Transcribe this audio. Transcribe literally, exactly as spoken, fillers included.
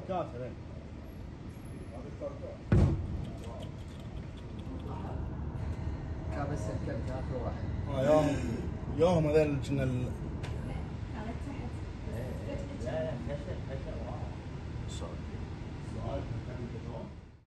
اشتراكات هذين. كان بس الكلب اخر واحد. اه يوم يوم هذول كنا